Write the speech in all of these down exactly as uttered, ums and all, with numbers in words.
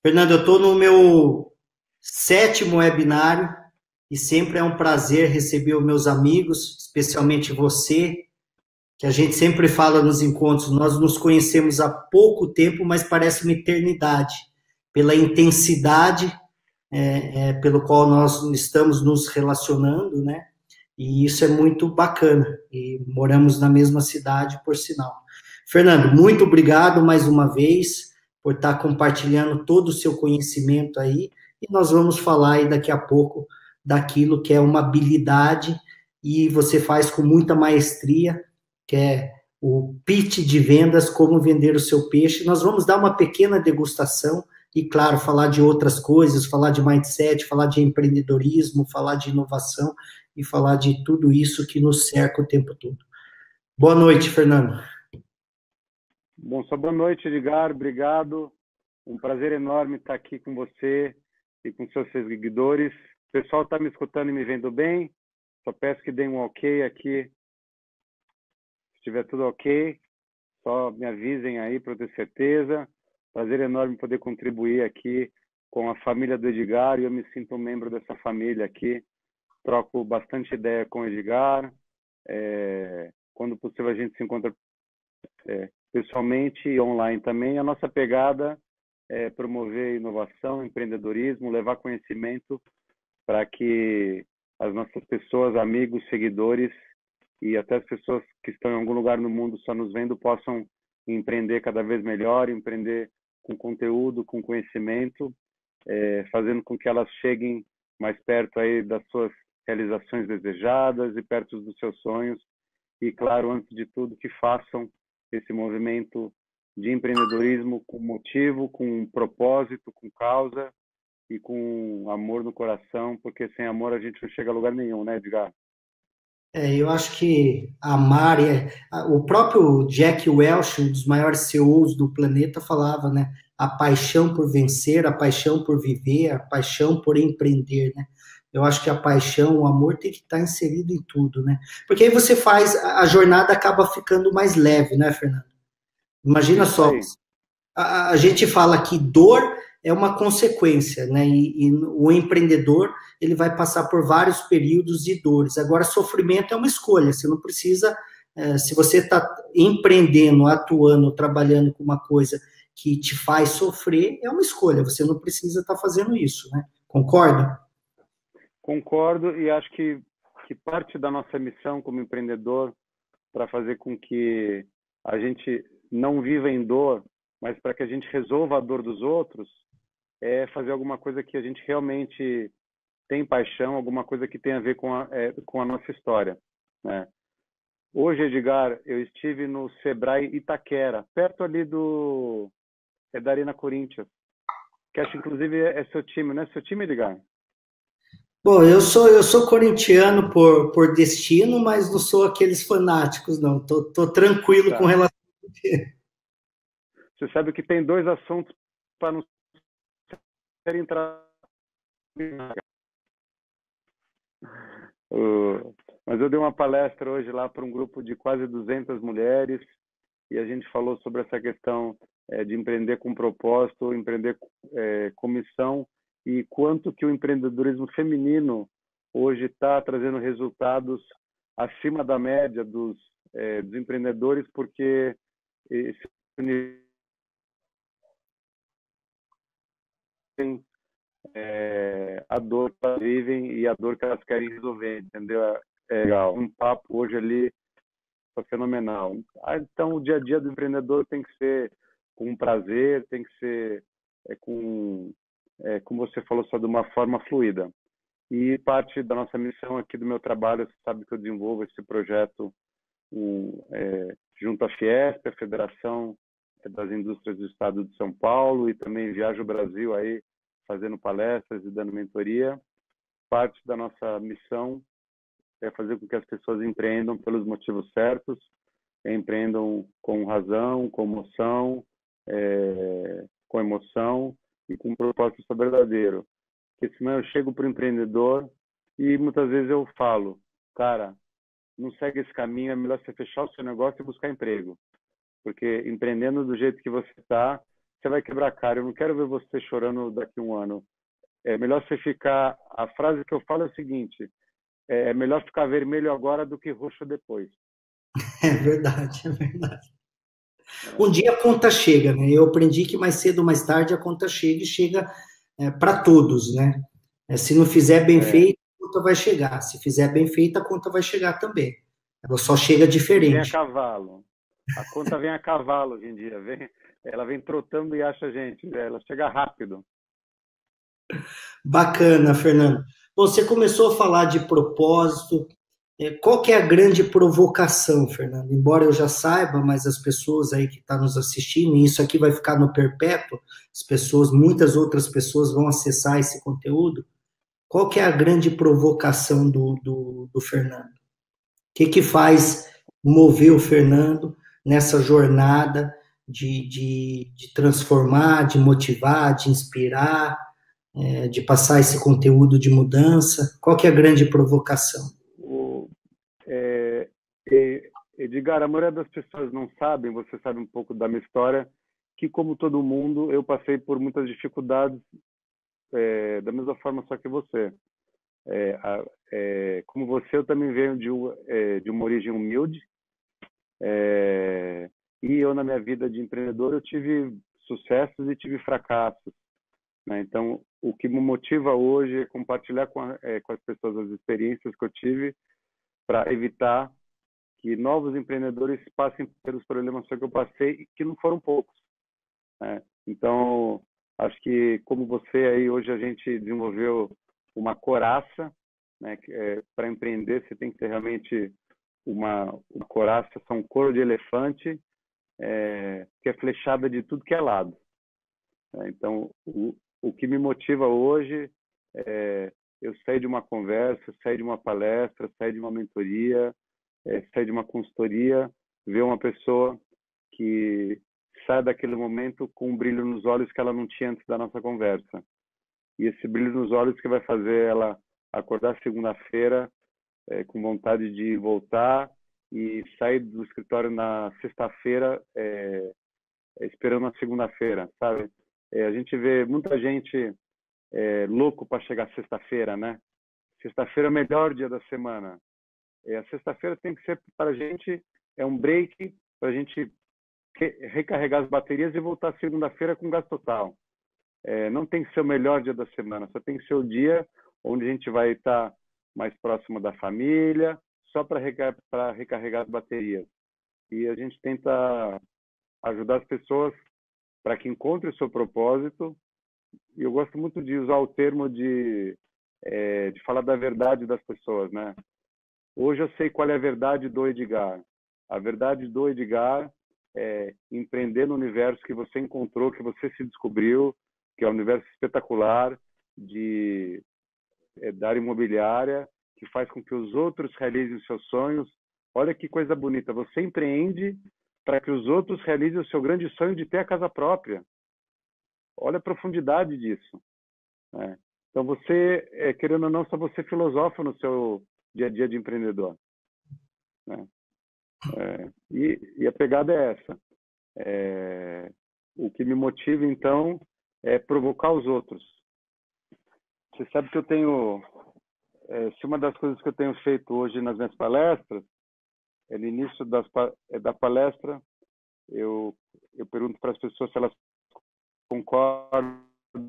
Fernando, eu estou no meu sétimo webinário e sempre é um prazer receber os meus amigos, especialmente você, que a gente sempre fala nos encontros. Nós nos conhecemos há pouco tempo, mas parece uma eternidade, pela intensidade é, é, pelo qual nós estamos nos relacionando, né? E isso é muito bacana. E moramos na mesma cidade, por sinal. Fernando, muito obrigado mais uma vez por estar compartilhando todo o seu conhecimento aí. E nós vamos falar aí daqui a pouco daquilo que é uma habilidade e você faz com muita maestria, que é o pitch de vendas, como vender o seu peixe. Nós vamos dar uma pequena degustação e, claro, falar de outras coisas, falar de mindset, falar de empreendedorismo, falar de inovação e falar de tudo isso que nos cerca o tempo todo. Boa noite, Fernando. Bom, só boa noite, Edgar. Obrigado. Um prazer enorme estar aqui com você e com seus seguidores. O pessoal está me escutando e me vendo bem? Só peço que deem um ok aqui. Se estiver tudo ok, só me avisem aí para eu ter certeza. Prazer enorme poder contribuir aqui com a família do Edgar e eu me sinto um membro dessa família aqui. Troco bastante ideia com o Edgar. É, quando possível a gente se encontra é, pessoalmente e online também. A nossa pegada é promover inovação, empreendedorismo, levar conhecimento para que as nossas pessoas, amigos, seguidores e até as pessoas que estão em algum lugar no mundo só nos vendo possam empreender cada vez melhor, empreender com conteúdo, com conhecimento, é, fazendo com que elas cheguem mais perto aí das suas realizações desejadas e perto dos seus sonhos. E, claro, antes de tudo, que façam esse movimento de empreendedorismo com motivo, com propósito, com causa e com amor no coração, porque sem amor a gente não chega a lugar nenhum, né, Edgar? É, eu acho que amar, é, o próprio Jack Welch, um dos maiores C E Os do planeta, falava, né? A paixão por vencer, a paixão por viver, a paixão por empreender, né? Eu acho que a paixão, o amor tem que estar inserido em tudo, né? Porque aí você faz, a jornada acaba ficando mais leve, né, Fernando? Imagina Isso só, aí. a, a gente fala que dor é uma consequência, né? E, e o empreendedor ele vai passar por vários períodos de dores. Agora, sofrimento é uma escolha. Você não precisa, é, se você está empreendendo, atuando, trabalhando com uma coisa que te faz sofrer, é uma escolha. Você não precisa estar fazendo isso, né? Concorda? Concordo e acho que, que parte da nossa missão como empreendedor para fazer com que a gente não viva em dor, mas para que a gente resolva a dor dos outros, é fazer alguma coisa que a gente realmente tem paixão, alguma coisa que tem a ver com a, é, com a nossa história, né? Hoje, Edgar, eu estive no Sebrae Itaquera, perto ali do é da Arena Corinthians, que acho inclusive é seu time, não é seu time, Edgar? Bom, eu sou eu sou corintiano por, por destino, mas não sou aqueles fanáticos, não. Tô, tô tranquilo com Tá. relação. Você sabe que tem dois assuntos para não ser entrar. Uh, mas eu dei uma palestra hoje lá para um grupo de quase duzentas mulheres e a gente falou sobre essa questão é, de empreender com propósito, empreender é, com missão e quanto que o empreendedorismo feminino hoje está trazendo resultados acima da média dos, é, dos empreendedores, porque esse é, a dor que elas vivem e a dor que elas querem resolver, entendeu? É legal. Um papo hoje ali foi fenomenal. Ah, então, o dia a dia do empreendedor tem que ser com prazer, tem que ser é, com, é, como você falou, só de uma forma fluida. E parte da nossa missão aqui do meu trabalho, você sabe que eu desenvolvo esse projeto um, é, junto à Fiesp, a Federação das Indústrias do Estado de São Paulo, e também viajo o Brasil aí fazendo palestras e dando mentoria. Parte da nossa missão é fazer com que as pessoas empreendam pelos motivos certos, empreendam com razão, com emoção, é, com emoção e com um propósito verdadeiro. Porque senão eu chego para o empreendedor e muitas vezes eu falo, cara, não segue esse caminho, é melhor você fechar o seu negócio e buscar emprego. Porque empreendendo do jeito que você está, você vai quebrar a cara. Eu não quero ver você chorando daqui a um ano. É melhor você ficar... A frase que eu falo é o seguinte, é melhor ficar vermelho agora do que roxo depois. É verdade, é verdade. Um dia a conta chega, né? Eu aprendi que mais cedo ou mais tarde a conta chega e chega é, para todos, né? É, se não fizer bem É. feito, a conta vai chegar. Se fizer bem feita, a conta vai chegar também. Ela só chega Vem a diferente. cavalo. A conta vem a cavalo hoje em dia. Vem, ela vem trotando e acha a gente. Ela chega rápido. Bacana, Fernando. Bom, você começou a falar de propósito. É, qual que é a grande provocação, Fernando? Embora eu já saiba, mas as pessoas aí que estão nos assistindo, e isso aqui vai ficar no perpétuo, as pessoas, muitas outras pessoas vão acessar esse conteúdo. Qual que é a grande provocação do, do, do Fernando? O que que faz mover o Fernando nessa jornada de, de, de transformar, de motivar, de inspirar, é, de passar esse conteúdo de mudança? Qual que é a grande provocação? O, é, é, Edgar, a maioria das pessoas não sabem, você sabe um pouco da minha história, que como todo mundo, eu passei por muitas dificuldades, é, da mesma forma só que você. É, é, como você, eu também venho de, é, de uma origem humilde, é, e eu na minha vida de empreendedor eu tive sucessos e tive fracassos, né? Então, o que me motiva hoje é compartilhar com, a, é, com as pessoas as experiências que eu tive para evitar que novos empreendedores passem pelos problemas que eu passei, que não foram poucos, né? Então, acho que como você aí, hoje a gente desenvolveu uma coraça, né? É, para empreender, você tem que ter realmente uma, uma coraça, são um couro de elefante, é, que é flechada de tudo que é lado. Então, o, o que me motiva hoje é eu sair de uma conversa, sair de uma palestra, sair de uma mentoria, é, sair de uma consultoria, ver uma pessoa que sai daquele momento com um brilho nos olhos que ela não tinha antes da nossa conversa. E esse brilho nos olhos que vai fazer ela acordar segunda-feira é, com vontade de voltar e sair do escritório na sexta-feira é, esperando a segunda-feira, sabe? É, a gente vê muita gente é, louco para chegar sexta-feira, né? Sexta-feira é o melhor dia da semana. É, a sexta-feira tem que ser para a gente, é um break para a gente re recarregar as baterias e voltar segunda-feira com gás total. É, não tem que ser o melhor dia da semana, só tem que ser o dia onde a gente vai estar mais próximo da família, só para recar para recarregar as baterias. E a gente tenta ajudar as pessoas para que encontrem o seu propósito. E eu gosto muito de usar o termo de, é, de falar da verdade das pessoas, né? Hoje eu sei qual é a verdade do Edgar. A verdade do Edgar é empreender no universo que você encontrou, que você se descobriu, que é um universo espetacular de é, da área imobiliária, que faz com que os outros realizem os seus sonhos. Olha que coisa bonita, você empreende para que os outros realizem o seu grande sonho de ter a casa própria. Olha a profundidade disso, né? Então você, é, querendo ou não, só você filosofa no seu dia a dia de empreendedor, né? É, e, e a pegada é essa. É, o que me motiva, então, é provocar os outros. Você sabe que eu tenho... É, se uma das coisas que eu tenho feito hoje nas minhas palestras, é no início das, é, da palestra, eu, eu pergunto para as pessoas se elas concordam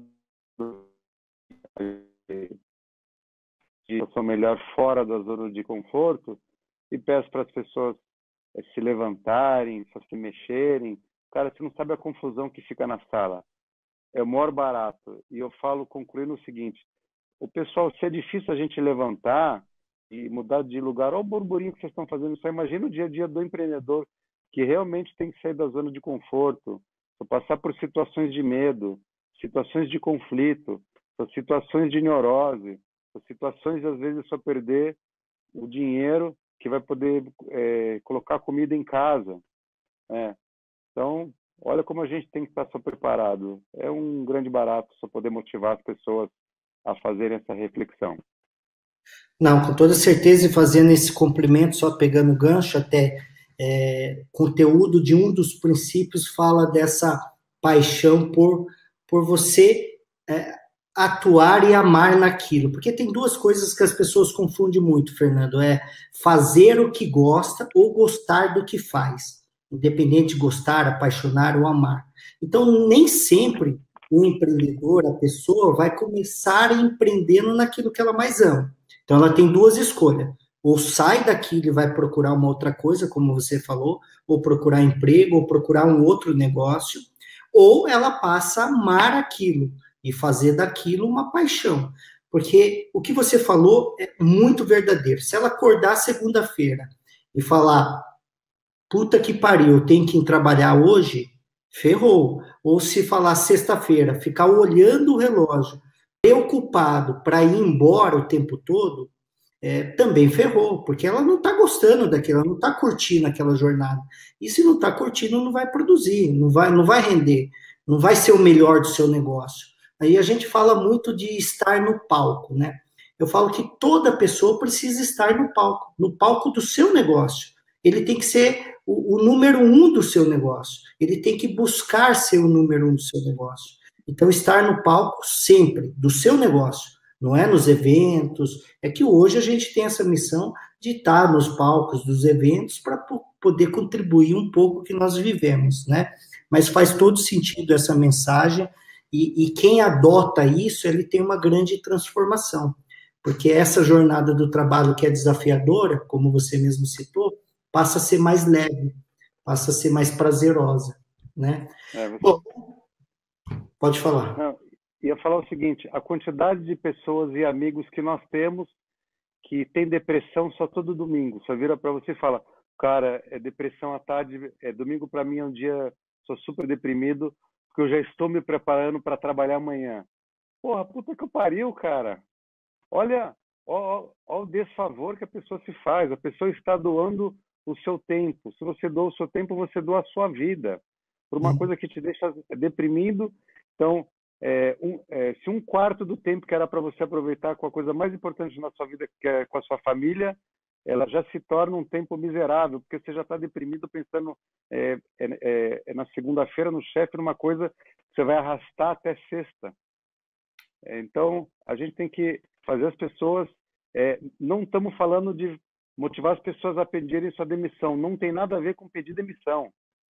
de situação melhor fora da zona de conforto e peço para as pessoas é, se levantarem, se mexerem. Cara, você não sabe a confusão que fica na sala. É o maior barato. E eu falo, concluindo o seguinte, o pessoal, se é difícil a gente levantar e mudar de lugar, olha o burburinho que vocês estão fazendo, só imagina o dia a dia do empreendedor que realmente tem que sair da zona de conforto, passar por situações de medo, situações de conflito, situações de neurose, situações, às vezes, só perder o dinheiro que vai poder é, colocar comida em casa, né? Então, olha como a gente tem que estar só preparado. É um grande barato só poder motivar as pessoas a fazerem essa reflexão. Não, com toda certeza, e fazendo esse complemento, só pegando gancho até, é, conteúdo de um dos princípios fala dessa paixão por, por você é, atuar e amar naquilo. Porque tem duas coisas que as pessoas confundem muito, Fernando, é fazer o que gosta ou gostar do que faz. Independente de gostar, apaixonar ou amar. Então, nem sempre o empreendedor, a pessoa, vai começar empreendendo naquilo que ela mais ama. Então, ela tem duas escolhas. Ou sai daquilo e vai procurar uma outra coisa, como você falou, ou procurar emprego, ou procurar um outro negócio, ou ela passa a amar aquilo e fazer daquilo uma paixão. Porque o que você falou é muito verdadeiro. Se ela acordar segunda-feira e falar, puta que pariu, eu tenho que ir trabalhar hoje, ferrou. Ou se falar sexta-feira, ficar olhando o relógio, preocupado para ir embora o tempo todo, é, também ferrou, porque ela não está gostando daquilo, ela não está curtindo aquela jornada. E se não está curtindo, não vai produzir, não vai, não vai render, não vai ser o melhor do seu negócio. Aí a gente fala muito de estar no palco, né? Eu falo que toda pessoa precisa estar no palco, no palco do seu negócio. Ele tem que ser o, o número um do seu negócio. Ele tem que buscar ser o número um do seu negócio. Então, estar no palco sempre, do seu negócio. Não é nos eventos. É que hoje a gente tem essa missão de estar nos palcos dos eventos para poder contribuir um pouco que nós vivemos, né? Mas faz todo sentido essa mensagem. E, e quem adota isso, ele tem uma grande transformação. Porque essa jornada do trabalho que é desafiadora, como você mesmo citou, passa a ser mais leve, passa a ser mais prazerosa, né? É, você... Bom, pode falar. Não, ia falar o seguinte, a quantidade de pessoas e amigos que nós temos que tem depressão só todo domingo, só vira para você e fala, cara, é depressão à tarde, é domingo para mim é um dia, sou super deprimido, porque eu já estou me preparando para trabalhar amanhã. Porra, puta que pariu, cara. Olha, ó, ó, ó o desfavor que a pessoa se faz, a pessoa está doando o seu tempo. Se você doa o seu tempo, você doa a sua vida por uma coisa que te deixa deprimido. Então, é, um, é, se um quarto do tempo que era para você aproveitar com a coisa mais importante na sua vida, que é com a sua família, ela já se torna um tempo miserável, porque você já está deprimido pensando é, é, é, na segunda-feira no chefe, numa coisa que você vai arrastar até sexta. É, então, a gente tem que fazer as pessoas... É, não estamos falando de motivar as pessoas a pedirem sua demissão. Não tem nada a ver com pedir demissão.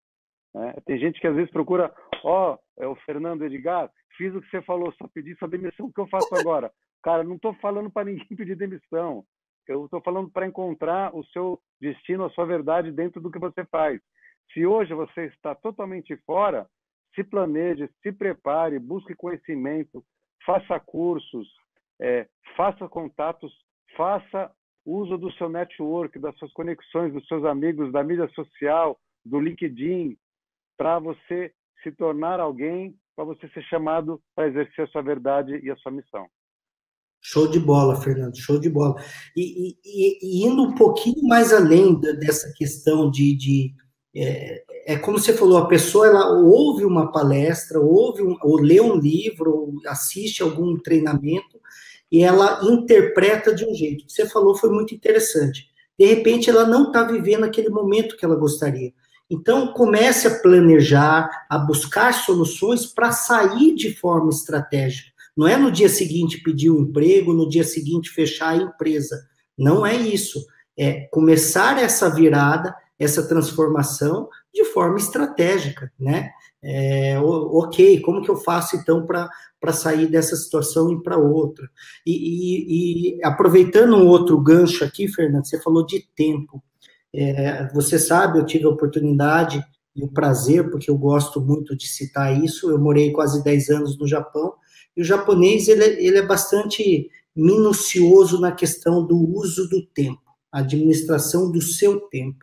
Né? Tem gente que às vezes procura, ó, oh, é o Fernando Edgar, fiz o que você falou, só pedi sua demissão, o que eu faço agora? Cara, não estou falando para ninguém pedir demissão. Eu estou falando para encontrar o seu destino, a sua verdade dentro do que você faz. Se hoje você está totalmente fora, se planeje, se prepare, busque conhecimento, faça cursos, é, faça contatos, faça uso do seu network, das suas conexões, dos seus amigos, da mídia social, do LinkedIn, para você se tornar alguém, para você ser chamado para exercer a sua verdade e a sua missão. Show de bola, Fernando, show de bola. E, e, e indo um pouquinho mais além dessa questão de... de é, é como você falou, a pessoa ela ouve uma palestra, ouve um, ou lê um livro, ou assiste algum treinamento, e ela interpreta de um jeito. O que você falou foi muito interessante. De repente, ela não está vivendo aquele momento que ela gostaria. Então, comece a planejar, a buscar soluções para sair de forma estratégica. Não é no dia seguinte pedir um emprego, no dia seguinte fechar a empresa. Não é isso. É começar essa virada, essa transformação de forma estratégica, né? É, ok, como que eu faço, então, para sair dessa situação e para outra? E, e, e aproveitando um outro gancho aqui, Fernando, você falou de tempo. É, você sabe, eu tive a oportunidade e o prazer, porque eu gosto muito de citar isso, eu morei quase dez anos no Japão, e o japonês, ele, ele é bastante minucioso na questão do uso do tempo, a administração do seu tempo.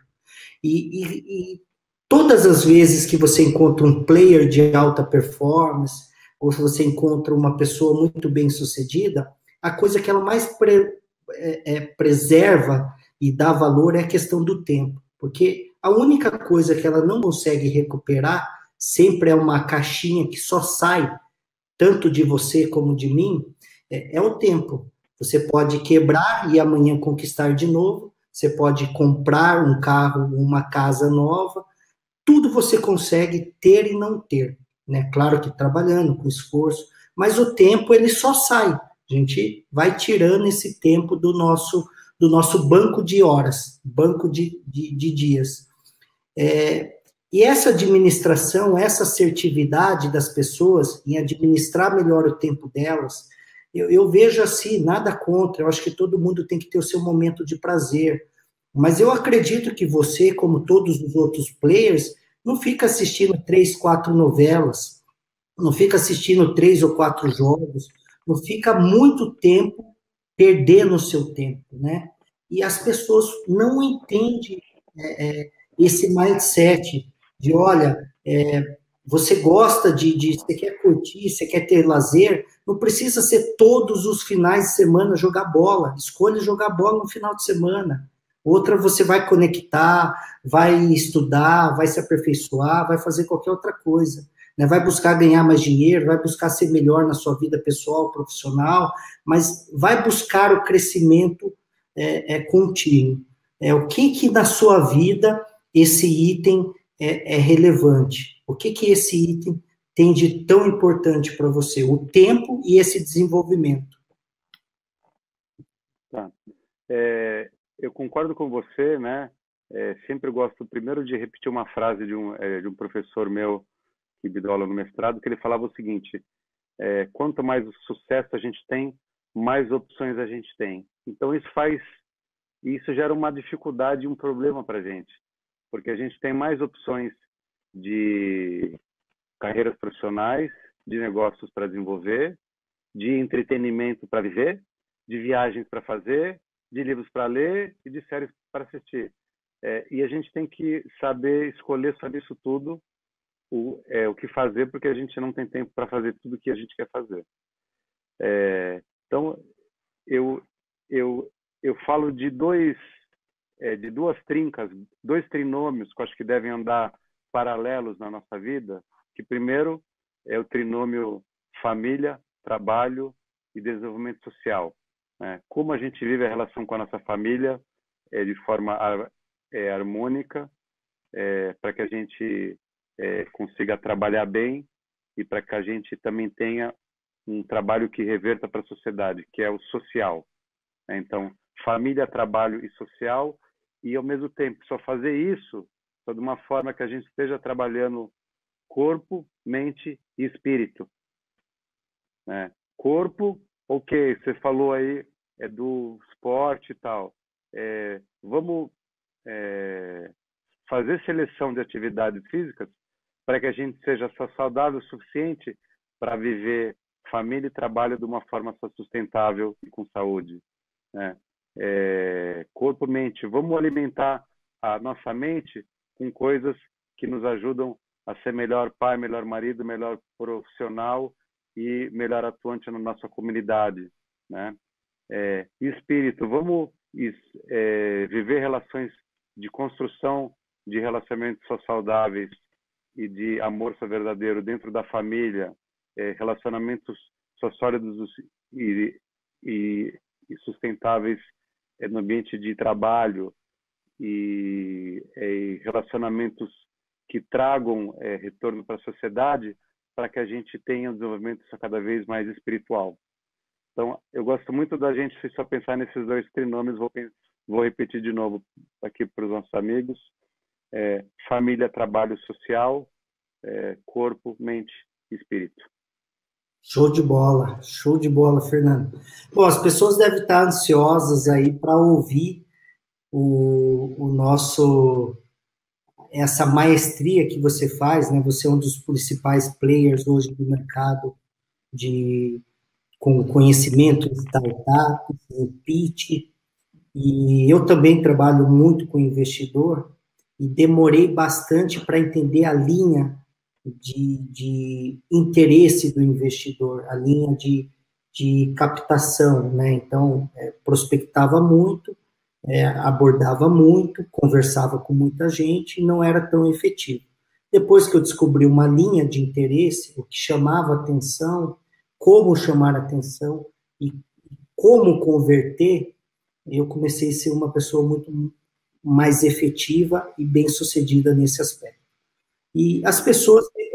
E, e, e todas as vezes que você encontra um player de alta performance, ou se você encontra uma pessoa muito bem sucedida, a coisa que ela mais pre, é, é, preserva e dá valor é a questão do tempo, porque a única coisa que ela não consegue recuperar sempre é uma caixinha que só sai, tanto de você como de mim, é, é o tempo. Você pode quebrar e amanhã conquistar de novo, você pode comprar um carro, uma casa nova, tudo você consegue ter e não ter. né? Claro que trabalhando, com esforço, mas o tempo ele só sai. A gente vai tirando esse tempo do nosso, do nosso banco de horas, banco de, de, de dias. É, e essa administração, essa assertividade das pessoas em administrar melhor o tempo delas, eu, eu vejo assim, nada contra, eu acho que todo mundo tem que ter o seu momento de prazer, mas eu acredito que você, como todos os outros players, não fica assistindo três, quatro novelas, não fica assistindo três ou quatro jogos, não fica muito tempo perdendo o seu tempo, né? E as pessoas não entendem é, é, esse mindset de, olha, é, você gosta de, de, você quer curtir, você quer ter lazer, não precisa ser todos os finais de semana jogar bola, escolha jogar bola no final de semana. Outra você vai conectar, vai estudar, vai se aperfeiçoar, vai fazer qualquer outra coisa. Né? Vai buscar ganhar mais dinheiro, vai buscar ser melhor na sua vida pessoal, profissional, mas vai buscar o crescimento é, é, contínuo. É, o que que na sua vida esse item é, é relevante? O que que esse item tem de tão importante para você? O tempo e esse desenvolvimento. Tá. É, eu concordo com você, né? É, sempre gosto primeiro de repetir uma frase de um, é, de um professor meu que me deu aula no mestrado, que ele falava o seguinte: é, quanto mais sucesso a gente tem, mais opções a gente tem. Então isso faz, isso gera uma dificuldade, um problema para a gente, porque a gente tem mais opções de carreiras profissionais, de negócios para desenvolver, de entretenimento para viver, de viagens para fazer, de livros para ler e de séries para assistir. É, e a gente tem que saber escolher sobre isso tudo, o, é, o que fazer, porque a gente não tem tempo para fazer tudo o que a gente quer fazer. É, então, eu, eu, eu falo de, dois, é, de duas trincas, dois trinômios que eu acho que devem andar paralelos na nossa vida, que primeiro é o trinômio família, trabalho e desenvolvimento social. Né? Como a gente vive a relação com a nossa família é, de forma ar, é, harmônica, é, para que a gente é, consiga trabalhar bem e para que a gente também tenha um trabalho que reverta para a sociedade, que é o social. Né? Então, família, trabalho e social, e ao mesmo tempo só fazer isso só de uma forma que a gente esteja trabalhando corpo, mente e espírito. Né? Corpo, ok, você falou aí é do esporte e tal. É, vamos é, fazer seleção de atividades físicas para que a gente seja só saudável o suficiente para viver família e trabalho de uma forma só sustentável e com saúde. Né? É, corpo, mente, vamos alimentar a nossa mente com coisas que nos ajudam a ser melhor pai, melhor marido, melhor profissional e melhor atuante na nossa comunidade, né? É, e espírito, vamos é, viver relações de construção de relacionamentos só saudáveis e de amor só verdadeiro dentro da família, é, relacionamentos só sólidos e, e, e sustentáveis é, no ambiente de trabalho e é, relacionamentos que tragam é, retorno para a sociedade, para que a gente tenha um desenvolvimento cada vez mais espiritual. Então, eu gosto muito da gente só pensar nesses dois trinômios, vou, vou repetir de novo aqui para os nossos amigos, é, família, trabalho social, é, corpo, mente e espírito. Show de bola, show de bola, Fernando. Bom, as pessoas devem estar ansiosas aí para ouvir o, o nosso... essa maestria que você faz, né? Você é um dos principais players hoje do mercado de, com conhecimento em startups, em pitch, e eu também trabalho muito com investidor e demorei bastante para entender a linha de, de interesse do investidor, a linha de, de captação, né? Então, é, prospectava muito, é, abordava muito, conversava com muita gente e não era tão efetivo. Depois que eu descobri uma linha de interesse, o que chamava atenção, como chamar atenção e como converter, eu comecei a ser uma pessoa muito mais efetiva e bem-sucedida nesse aspecto. E as pessoas sempre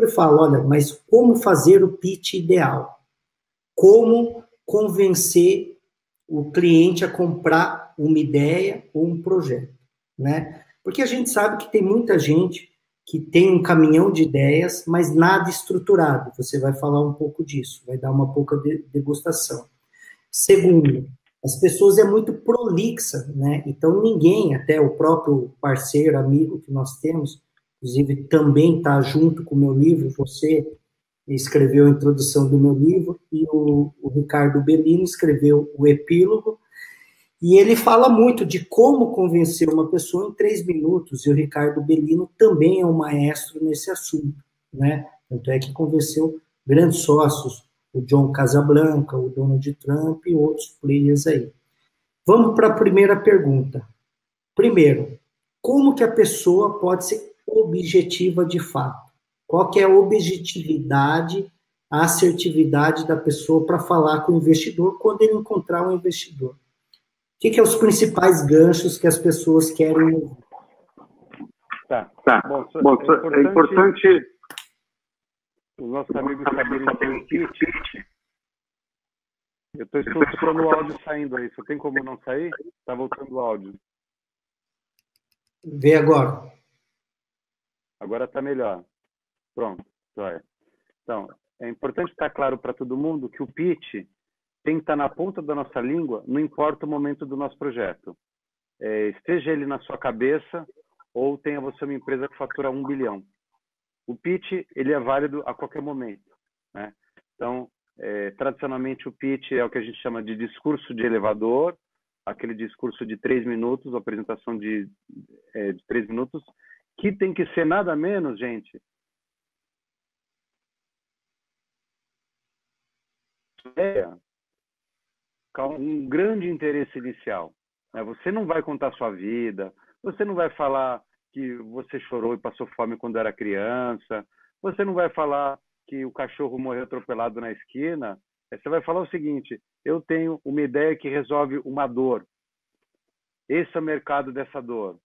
sempre falo, olha, mas como fazer o pitch ideal? Como convencer o cliente a comprar uma ideia ou um projeto, né? Porque a gente sabe que tem muita gente que tem um caminhão de ideias, mas nada estruturado. Você vai falar um pouco disso, vai dar uma pouca degustação. Segundo, as pessoas é muito prolixa, né? Então ninguém, até o próprio parceiro, amigo que nós temos, inclusive também está junto com o meu livro, você escreveu a introdução do meu livro, e o, o Ricardo Bellini escreveu o epílogo, e ele fala muito de como convencer uma pessoa em três minutos, e o Ricardo Bellini também é um maestro nesse assunto, né? Tanto é que convenceu grandes sócios, o John Casablanca, o Donald Trump e outros players aí. Vamos para a primeira pergunta. Primeiro, como que a pessoa pode ser objetiva de fato? Qual que é a objetividade, a assertividade da pessoa para falar com o investidor quando ele encontrar um investidor? O que, que é os principais ganchos que as pessoas querem ouvir? Tá. Tá. Bom, Bom, é importante, é importante os nossos amigos saberem que o pitch. Eu estou escutando o áudio saindo aí. Só tem como não sair? Está voltando o áudio. Vê agora. Agora está melhor. Pronto. Joia. Então, é importante estar claro para todo mundo que o pitch tem que estar na ponta da nossa língua, não importa o momento do nosso projeto. É, esteja ele na sua cabeça ou tenha você uma empresa que fatura um bilhão. O pitch, ele é válido a qualquer momento, né? Então, é, tradicionalmente, o pitch é o que a gente chama de discurso de elevador, aquele discurso de três minutos, apresentação de, é, de três minutos, que tem que ser nada menos, gente, é um grande interesse inicial, né? Você não vai contar sua vida, você não vai falar que você chorou e passou fome quando era criança, você não vai falar que o cachorro morreu atropelado na esquina. Você vai falar o seguinte: eu tenho uma ideia que resolve uma dor. Esse é o mercado dessa dor.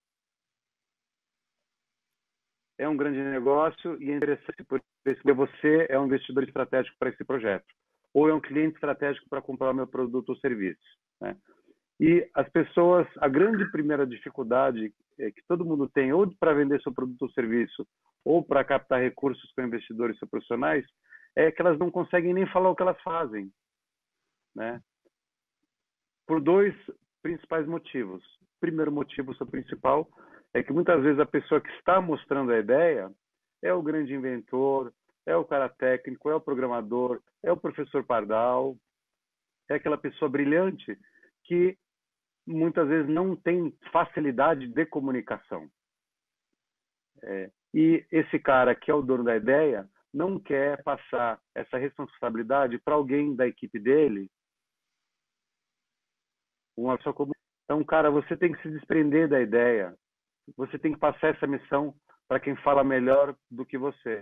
É um grande negócio e é interessante porque você é um investidor estratégico para esse projeto, ou é um cliente estratégico para comprar o meu produto ou serviço, né? E as pessoas, a grande primeira dificuldade é que todo mundo tem, ou para vender seu produto ou serviço, ou para captar recursos com investidores ou profissionais, é que elas não conseguem nem falar o que elas fazem, né? Por dois principais motivos. O primeiro motivo, o principal, é que muitas vezes a pessoa que está mostrando a ideia é o grande inventor, é o cara técnico, é o programador, é o professor Pardal, é aquela pessoa brilhante que muitas vezes não tem facilidade de comunicação. É, e esse cara que é o dono da ideia não quer passar essa responsabilidade para alguém da equipe dele. Uma pessoa como... Então, cara, você tem que se desprender da ideia. Você tem que passar essa missão para quem fala melhor do que você,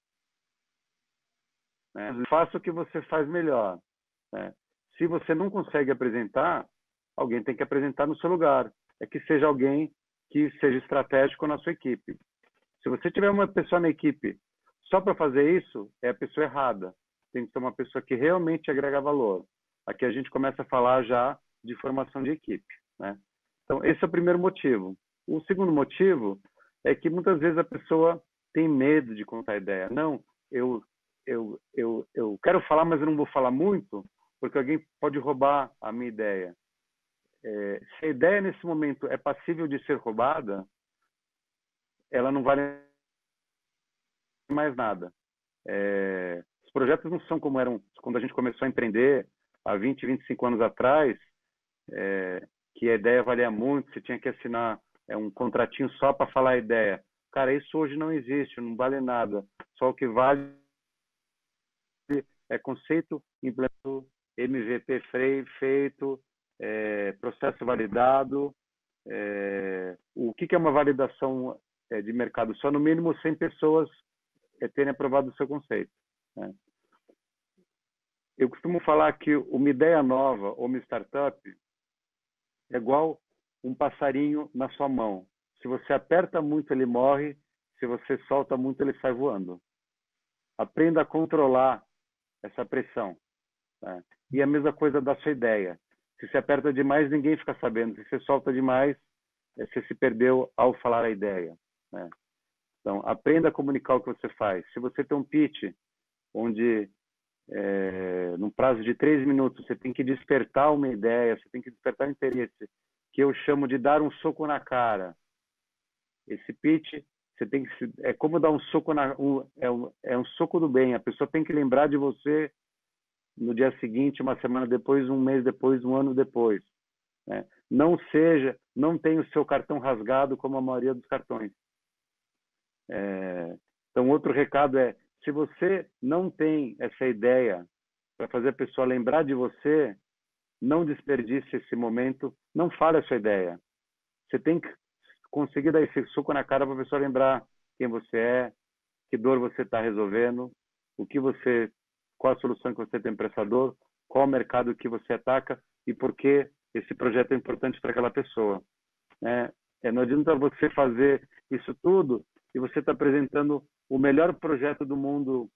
né? Faça o que você faz melhor, né? Se você não consegue apresentar, alguém tem que apresentar no seu lugar. É que seja alguém que seja estratégico na sua equipe. Se você tiver uma pessoa na equipe só para fazer isso, é a pessoa errada. Tem que ser uma pessoa que realmente agrega valor. Aqui a gente começa a falar já de formação de equipe, né? Então, esse é o primeiro motivo. O segundo motivo é que muitas vezes a pessoa tem medo de contar a ideia. Não, eu, eu, eu, eu quero falar, mas eu não vou falar muito, porque alguém pode roubar a minha ideia. É, se a ideia nesse momento é passível de ser roubada, ela não vale mais nada. É, os projetos não são como eram quando a gente começou a empreender há vinte, vinte e cinco anos atrás, é, que a ideia valia muito, você tinha que assinar é, um contratinho só para falar a ideia. Cara, isso hoje não existe, não vale nada. Só o que vale é conceito, implementado, M V P feito, é, processo validado. É, o que, que é uma validação é, de mercado? Só no mínimo cem pessoas é, terem aprovado o seu conceito, né? Eu costumo falar que uma ideia nova ou uma startup é igual um passarinho na sua mão. Se você aperta muito, ele morre. Se você solta muito, ele sai voando, aprenda a controlar essa pressão. Né? E a mesma coisa da sua ideia. Se você aperta demais, ninguém fica sabendo. Se você solta demais, você se perdeu ao falar a ideia. Né? Então, aprenda a comunicar o que você faz. Se você tem um pitch onde, é, num prazo de três minutos, você tem que despertar uma ideia, você tem que despertar interesse, que eu chamo de dar um soco na cara. Esse pitch, você tem que, é como dar um soco na, um, é, um, é um soco do bem. A pessoa tem que lembrar de você no dia seguinte, uma semana depois, um mês depois, um ano depois. Né? Não seja, não tenha o seu cartão rasgado como a maioria dos cartões. É, então, outro recado é, se você não tem essa ideia para fazer a pessoa lembrar de você, não desperdice esse momento, não fale a sua ideia. Você tem que conseguir dar esse soco na cara para a pessoa lembrar quem você é, que dor você está resolvendo, o que você, qual a solução que você tem para essa dor, qual o mercado que você ataca e por que esse projeto é importante para aquela pessoa. É, é, não adianta você fazer isso tudo e você está apresentando o melhor projeto do mundo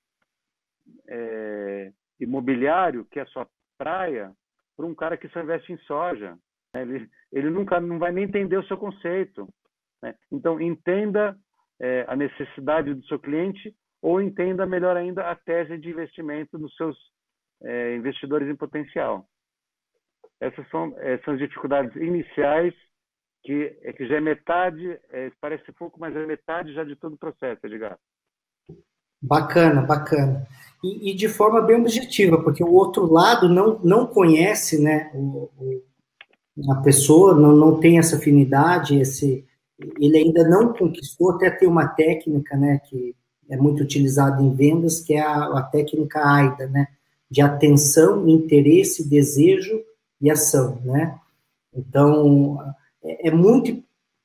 é, imobiliário, que é a sua praia, para um cara que só investe em soja. Ele, ele nunca não vai nem entender o seu conceito. Né? Então, entenda é, a necessidade do seu cliente ou entenda, melhor ainda, a tese de investimento dos seus é, investidores em potencial. Essas são, é, são as dificuldades iniciais, que, é, que já é metade, é, parece pouco, mas é metade já de todo o processo, Edgar. Bacana, bacana. E, e de forma bem objetiva, porque o outro lado não, não conhece, né, o, o, a pessoa, não, não tem essa afinidade, esse, ele ainda não conquistou, até tem uma técnica, né, que é muito utilizada em vendas, que é a, a técnica AIDA, né, de atenção, interesse, desejo e ação, né? Então, é, é muito...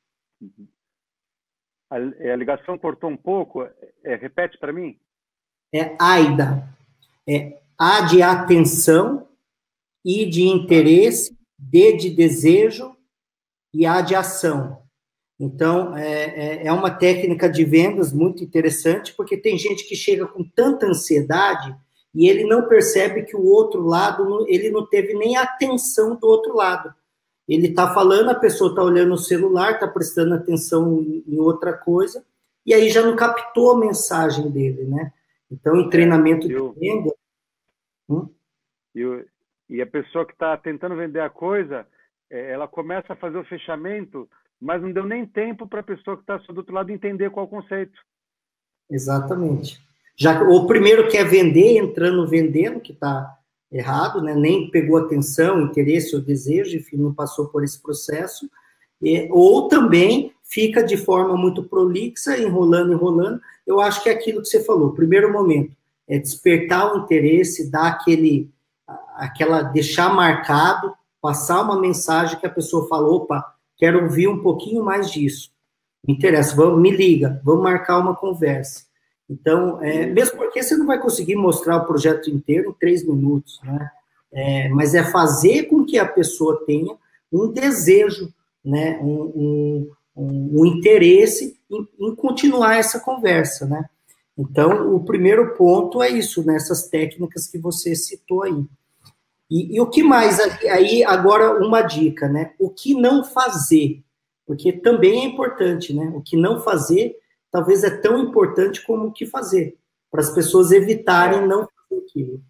A, a ligação cortou um pouco, é, repete para mim. É AIDA, é A de atenção, I de interesse, D de desejo e A de ação. Então, é, é uma técnica de vendas muito interessante, porque tem gente que chega com tanta ansiedade e ele não percebe que o outro lado, ele não teve nem atenção do outro lado. Ele está falando, a pessoa está olhando o celular, está prestando atenção em outra coisa, e aí já não captou a mensagem dele, né? Então, em treinamento é, eu, de venda... Hum? Eu, e a pessoa que está tentando vender a coisa, é, ela começa a fazer o fechamento, mas não deu nem tempo para a pessoa que está do outro lado entender qual é o conceito. Exatamente. Já o primeiro quer vender, entrando vendendo, que está errado, né? Nem pegou atenção, interesse ou desejo, enfim, não passou por esse processo. E, ou também fica de forma muito prolixa, enrolando, enrolando. Eu acho que é aquilo que você falou, primeiro momento, é despertar o interesse, dar aquele, aquela, deixar marcado, passar uma mensagem que a pessoa fala, opa, quero ouvir um pouquinho mais disso. Me interessa, vamos, me liga, vamos marcar uma conversa. Então, é, mesmo porque você não vai conseguir mostrar o projeto inteiro em três minutos, né? É, mas é fazer com que a pessoa tenha um desejo, né? um, um, um interesse em, em continuar essa conversa, né? Então, o primeiro ponto é isso, nessas né? técnicas que você citou aí. E, e o que mais? Aí, agora, uma dica, né? O que não fazer? Porque também é importante, né? O que não fazer talvez é tão importante como o que fazer, para as pessoas evitarem é. não fazer aquilo.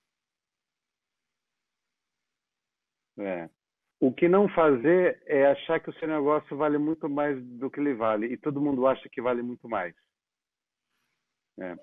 É. O que não fazer é achar que o seu negócio vale muito mais do que ele vale, e todo mundo acha que vale muito mais. É.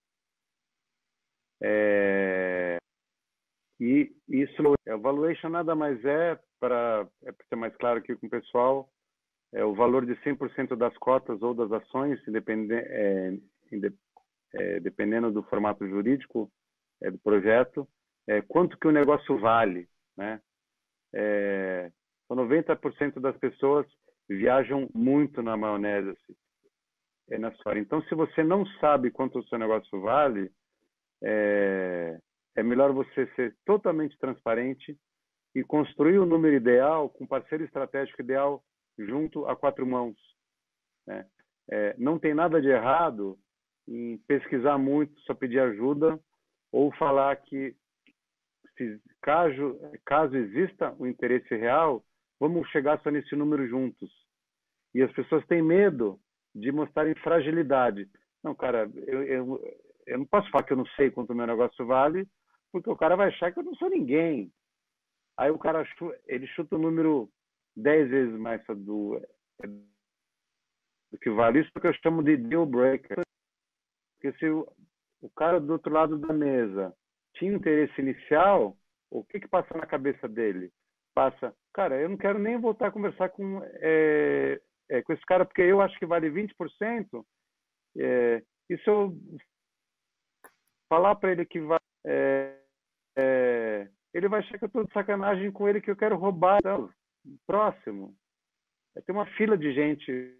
É... E isso, é, o valuation nada mais é, para é ser mais claro aqui com o pessoal, é o valor de cem por cento das cotas ou das ações, independente, é, indep, é, dependendo do formato jurídico é, do projeto, é, quanto que o negócio vale, né? É, noventa por cento das pessoas viajam muito na maionese, assim, é, na história. Então, se você não sabe quanto o seu negócio vale, é, é melhor você ser totalmente transparente e construir o número ideal com o parceiro estratégico ideal junto a quatro mãos. Né? É, não tem nada de errado em pesquisar muito, só pedir ajuda, ou falar que se, caso, caso exista o interesse real, vamos chegar só nesse número juntos. E as pessoas têm medo de mostrarem fragilidade. Não, cara, eu, eu, eu não posso falar que eu não sei quanto o meu negócio vale, porque o cara vai achar que eu não sou ninguém. Aí o cara ele chuta o número dez vezes mais do, do que vale. Isso porque eu chamo de deal breaker. Porque se o, o cara do outro lado da mesa tinha interesse inicial, o que que passa na cabeça dele? Passa, cara, eu não quero nem voltar a conversar com, é, é, com esse cara, porque eu acho que vale vinte por cento. É, e se eu falar para ele que vai... É, é, ele vai achar que eu estou de sacanagem com ele, que eu quero roubar. Então, próximo. Tem uma fila de gente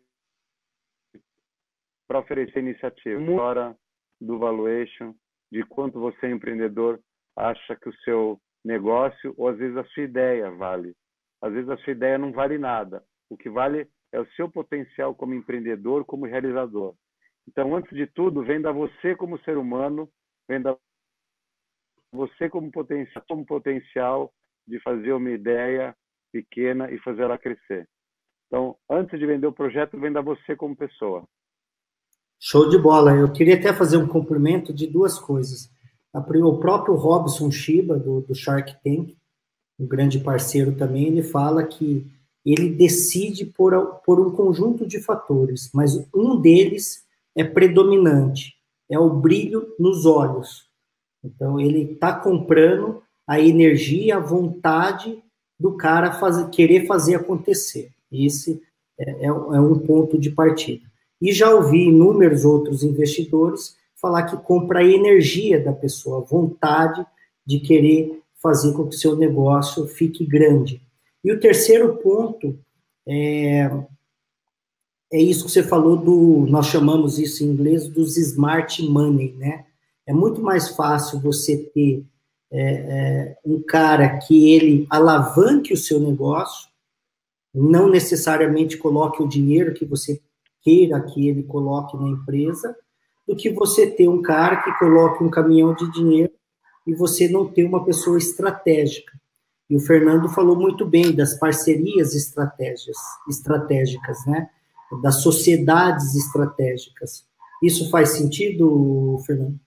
para oferecer iniciativa. Fora do valuation, de quanto você, empreendedor, acha que o seu negócio, ou às vezes a sua ideia vale. Às vezes a sua ideia não vale nada. O que vale é o seu potencial como empreendedor, como realizador. Então, antes de tudo, venda você como ser humano, venda você como potencial, como potencial de fazer uma ideia pequena e fazer ela crescer. Então, antes de vender o projeto, venda você como pessoa. Show de bola. Eu queria até fazer um cumprimento de duas coisas. O próprio Robson Shiba, do, do Shark Tank, um grande parceiro também, ele fala que ele decide por, por um conjunto de fatores, mas um deles é predominante, é o brilho nos olhos. Então, ele está comprando a energia, a vontade do cara fazer, querer fazer acontecer. Esse é, é, é um ponto de partida. E já ouvi inúmeros outros investidores falar que compra a energia da pessoa, a vontade de querer fazer com que o seu negócio fique grande. E o terceiro ponto é, é isso que você falou, do, nós chamamos isso em inglês dos smart money, né? É muito mais fácil você ter é, é, um cara que ele alavanque o seu negócio, não necessariamente coloque o dinheiro que você queira que ele coloque na empresa, do que você ter um cara que coloque um caminhão de dinheiro e você não ter uma pessoa estratégica. E o Fernando falou muito bem das parcerias estratégias, estratégicas, né? Das sociedades estratégicas. Isso faz sentido, Fernando?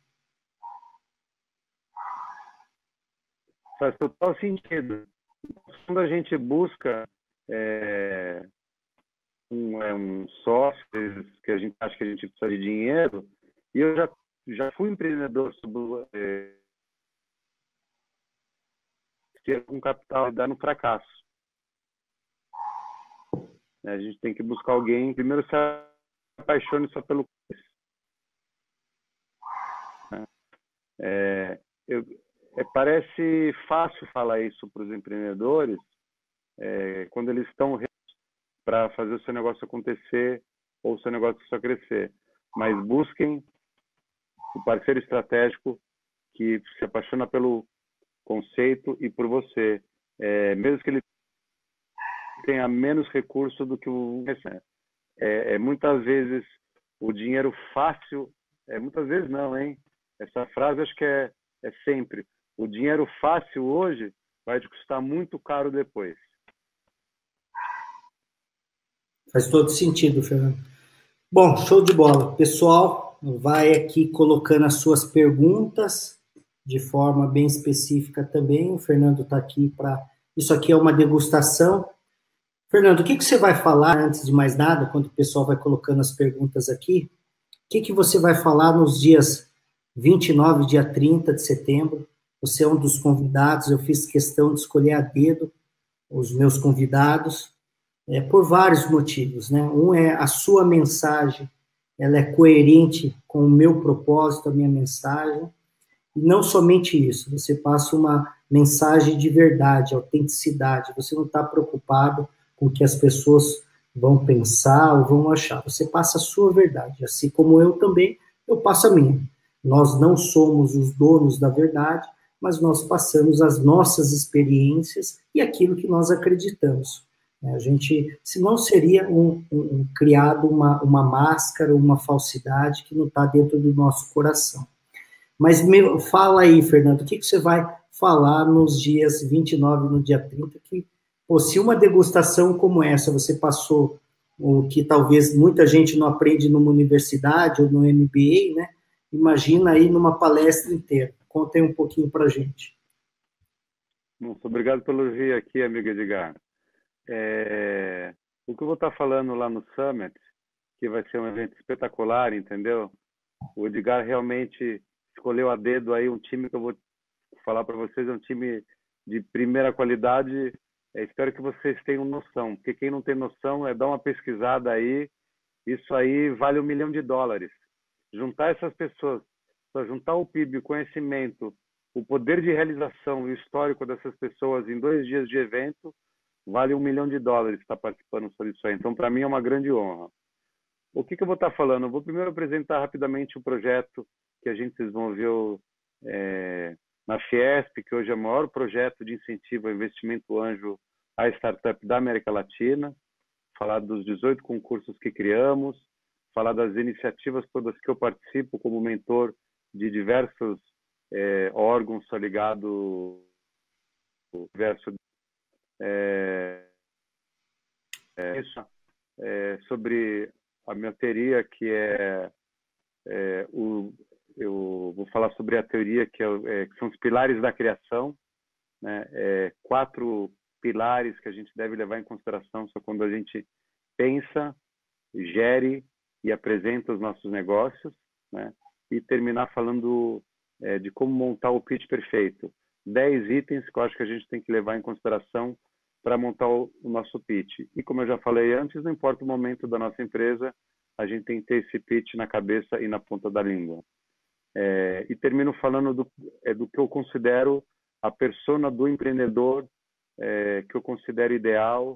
Faz total sentido. Quando a gente busca é, um, é, um sócio, que a gente acha que a gente precisa de dinheiro, e eu já, já fui empreendedor sobre é, ter um capital e dar no fracasso. A gente tem que buscar alguém, primeiro se apaixone só pelo é, eu, é, parece fácil falar isso para os empreendedores é, quando eles estão para fazer o seu negócio acontecer ou o seu negócio só crescer, mas busquem o parceiro estratégico que se apaixona pelo conceito e por você, é, mesmo que ele tenha menos recurso do que o é, é, muitas vezes o dinheiro fácil, é, muitas vezes não, hein? Essa frase acho que é, é sempre, o dinheiro fácil hoje vai te custar muito caro depois. Faz todo sentido, Fernando. Bom, show de bola. Pessoal, vai aqui colocando as suas perguntas de forma bem específica também. O Fernando está aqui para... Isso aqui é uma degustação. Fernando, o que, que você vai falar, antes de mais nada, quando o pessoal vai colocando as perguntas aqui, o que, que você vai falar nos dias vinte e nove, dia trinta de setembro? Você é um dos convidados, eu fiz questão de escolher a dedo os meus convidados, é, por vários motivos, né? Um é a sua mensagem, ela é coerente com o meu propósito, a minha mensagem, e não somente isso, você passa uma mensagem de verdade, autenticidade, você não está preocupado com o que as pessoas vão pensar ou vão achar, você passa a sua verdade, assim como eu também, eu passo a minha. Nós não somos os donos da verdade, mas nós passamos as nossas experiências e aquilo que nós acreditamos. A gente, senão seria um, um, um, criado uma, uma máscara, uma falsidade que não está dentro do nosso coração. Mas me, fala aí, Fernando, o que, que você vai falar nos dias vinte e nove e no dia trinta? Que, pô, se uma degustação como essa você passou, o que talvez muita gente não aprende numa universidade ou no M B A, né? Imagina aí numa palestra inteira. Conta aí um pouquinho para a gente. Muito obrigado pelo elogio aqui, amigo Edgar. É, o que eu vou estar falando lá no Summit, que vai ser um evento espetacular, entendeu? O Edgar realmente escolheu a dedo aí um time que eu vou falar para vocês, é um time de primeira qualidade. É, espero que vocês tenham noção, porque quem não tem noção é dar uma pesquisada aí, isso aí vale um milhão de dólares. Juntar essas pessoas, para juntar o P I B, o conhecimento, o poder de realização e o histórico dessas pessoas em dois dias de evento, vale um milhão de dólares estar participando sobre isso aí. Então, para mim, é uma grande honra. O que, que eu vou estar falando? Eu vou primeiro apresentar rapidamente o projeto que a gente desenvolveu é, na Fiesp, que hoje é o maior projeto de incentivo ao investimento anjo à startup da América Latina. Falar dos dezoito concursos que criamos, falar das iniciativas todas que eu participo como mentor de diversos é, órgãos ligados ao universo. É, é, isso, é, sobre a minha teoria, que é, é o, eu vou falar sobre a teoria que, é, é, que são os pilares da criação, né? É, quatro pilares que a gente deve levar em consideração só quando a gente pensa, gere e apresenta os nossos negócios, né? E terminar falando é, de como montar o pitch perfeito. Dez itens que eu acho que a gente tem que levar em consideração para montar o, o nosso pitch. E como eu já falei antes, não importa o momento da nossa empresa, a gente tem que ter esse pitch na cabeça e na ponta da língua. É, e termino falando do, é, do que eu considero a persona do empreendedor, é, que eu considero ideal,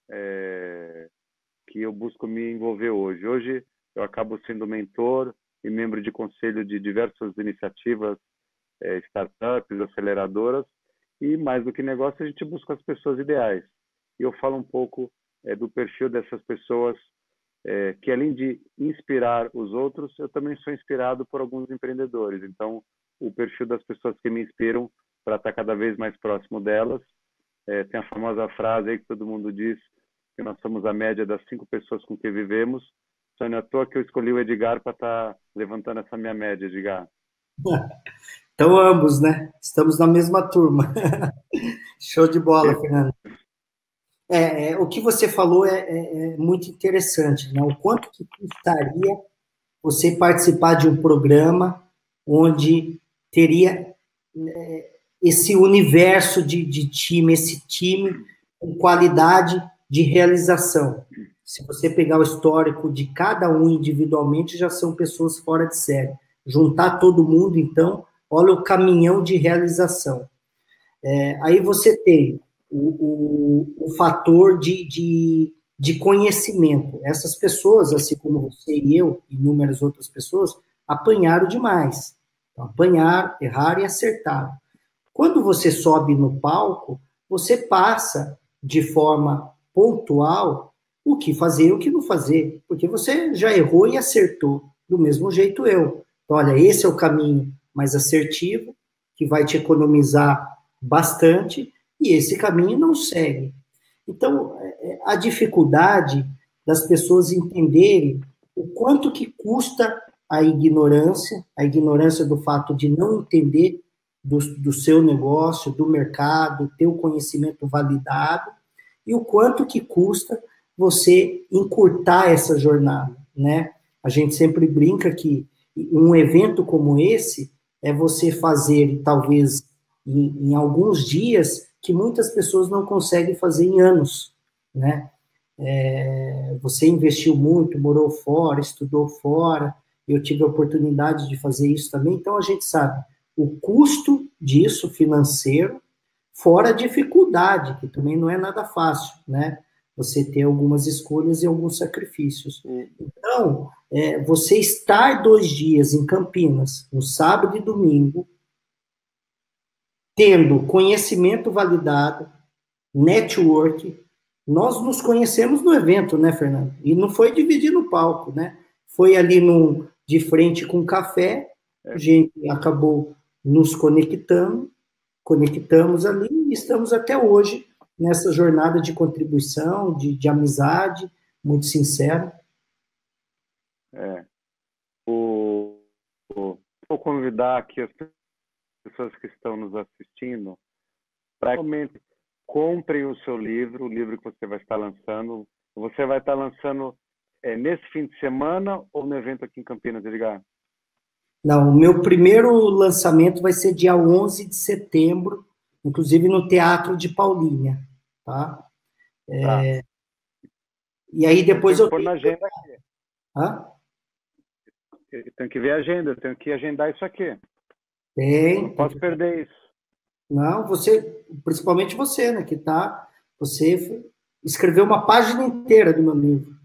é, que eu busco me envolver hoje. Hoje eu acabo sendo mentor e membro de conselho de diversas iniciativas, é, startups, aceleradoras, e mais do que negócio, a gente busca as pessoas ideais. E eu falo um pouco é, do perfil dessas pessoas, é, que além de inspirar os outros, eu também sou inspirado por alguns empreendedores. Então, o perfil das pessoas que me inspiram para estar cada vez mais próximo delas. É, tem a famosa frase aí que todo mundo diz, que nós somos a média das cinco pessoas com que vivemos. Só não é à toa que eu escolhi o Edgar para estar levantando essa minha média, Edgar. Então, ambos, né? Estamos na mesma turma. Show de bola, Fernando. É, é, o que você falou é, é, é muito interessante, né? O quanto que custaria você participar de um programa onde teria é, esse universo de, de time, esse time com qualidade de realização. Se você pegar o histórico de cada um individualmente, já são pessoas fora de série. Juntar todo mundo, então, olha o caminhão de realização. É, aí você tem o, o, o fator de, de, de conhecimento. Essas pessoas, assim como você e eu, e inúmeras outras pessoas, apanharam demais. Então, apanharam, erraram e acertaram. Quando você sobe no palco, você passa de forma pontual o que fazer e o que não fazer, porque você já errou e acertou, do mesmo jeito eu. Então, olha, esse é o caminho mais assertivo, que vai te economizar bastante, e esse caminho não segue. Então, a dificuldade das pessoas entenderem o quanto que custa a ignorância, a ignorância do fato de não entender do, do seu negócio, do mercado, ter o conhecimento validado, e o quanto que custa você encurtar essa jornada, né? A gente sempre brinca que um evento como esse é você fazer, talvez, em, em alguns dias, que muitas pessoas não conseguem fazer em anos, né? É, você investiu muito, morou fora, estudou fora, eu tive a oportunidade de fazer isso também, então a gente sabe o custo disso financeiro, fora a dificuldade, que também não é nada fácil, né? Você ter algumas escolhas e alguns sacrifícios. Então, é, você estar dois dias em Campinas, no sábado e domingo, tendo conhecimento validado, network, Nós nos conhecemos no evento, né, Fernando? E não foi dividir no palco, né? Foi ali no, de frente com café, a gente acabou nos conectando, conectamos ali e estamos até hoje nessa jornada de contribuição, de, de amizade, muito sincero. É. O, o, vou convidar aqui as pessoas que estão nos assistindo para realmente comprem o seu livro, o livro que você vai estar lançando. Você vai estar lançando é, nesse fim de semana ou no evento aqui em Campinas, Edgar? Não, o meu primeiro lançamento vai ser dia onze de setembro, inclusive no Teatro de Paulinha, tá? É, tá. E aí depois eu... Pôr na agenda aqui. Hã? Eu tenho que ver a agenda, eu tenho que agendar isso aqui. Tem. Não posso perder isso. Não, você, principalmente você, né, que tá, você escreveu uma página inteira do meu livro.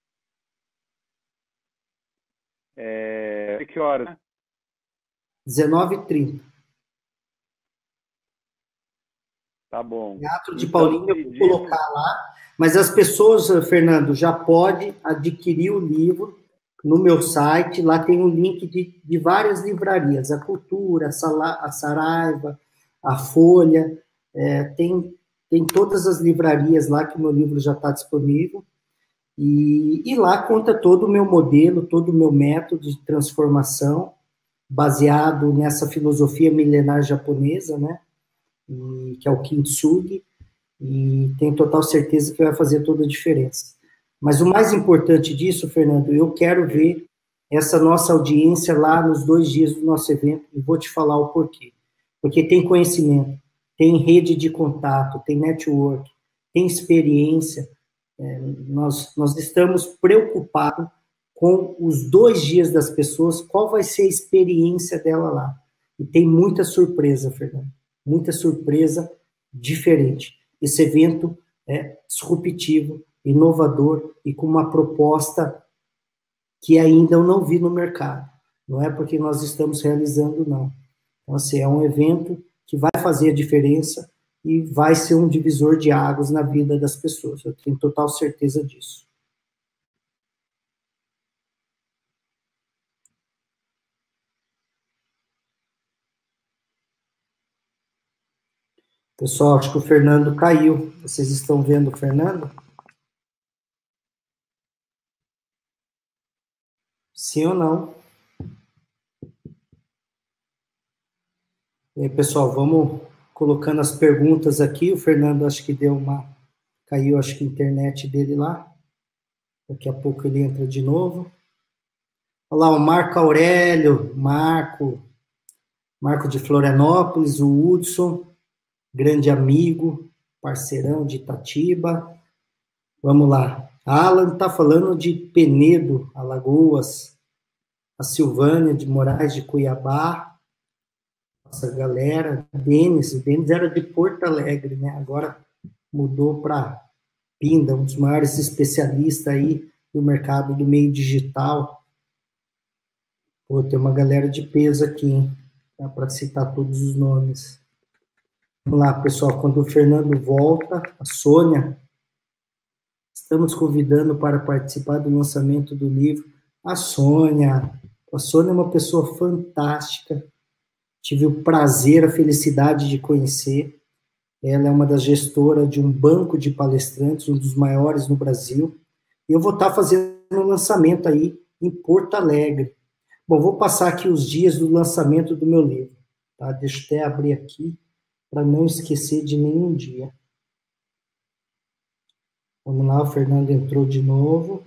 É, que horas? dezenove e trinta. Tá bom. Teatro de Paulinho, eu vou colocar lá, mas as pessoas, Fernando, já podem adquirir o livro no meu site, lá tem um link de, de várias livrarias, a Cultura, a, Sala, a Saraiva, a Folha, é, tem, tem todas as livrarias lá que o meu livro já está disponível, e, e lá conta todo o meu modelo, todo o meu método de transformação, baseado nessa filosofia milenar japonesa, né, e, que é o Kintsugi, e tenho total certeza que vai fazer toda a diferença. Mas o mais importante disso, Fernando, eu quero ver essa nossa audiência lá nos dois dias do nosso evento, e vou te falar o porquê. Porque tem conhecimento, tem rede de contato, tem network, tem experiência. É, nós, nós estamos preocupados com os dois dias das pessoas, qual vai ser a experiência dela lá. E tem muita surpresa, Fernando, muita surpresa diferente. Esse evento é disruptivo, inovador e com uma proposta que ainda eu não vi no mercado. Não é porque nós estamos realizando, não. Então, assim, é um evento que vai fazer a diferença e vai ser um divisor de águas na vida das pessoas. Eu tenho total certeza disso. Pessoal, acho que o Fernando caiu. Vocês estão vendo o Fernando? Sim ou não? E aí, pessoal, vamos colocando as perguntas aqui. O Fernando acho que deu uma... Caiu, acho que a internet dele lá. Daqui a pouco ele entra de novo. Olha lá, o Marco Aurélio, Marco, Marco de Florianópolis, o Hudson, grande amigo, parceirão de Itatiba. Vamos lá. Alan está falando de Penedo, Alagoas. A Silvânia de Moraes de Cuiabá. Nossa galera. Denis, o Denis era de Porto Alegre, né? Agora mudou para Pinda, um dos maiores especialistas aí no mercado do meio digital. Pô, tem uma galera de peso aqui, hein? Dá para citar todos os nomes. Vamos lá, pessoal. Quando o Fernando volta, a Sônia, estamos convidando para participar do lançamento do livro. A Sônia, a Sônia é uma pessoa fantástica. Tive o prazer, a felicidade de conhecer. Ela é uma das gestoras de um banco de palestrantes, um dos maiores no Brasil. E eu vou estar fazendo um lançamento aí em Porto Alegre. Bom, vou passar aqui os dias do lançamento do meu livro. Tá? Deixa eu até abrir aqui para não esquecer de nenhum dia. Vamos lá, o Fernando entrou de novo.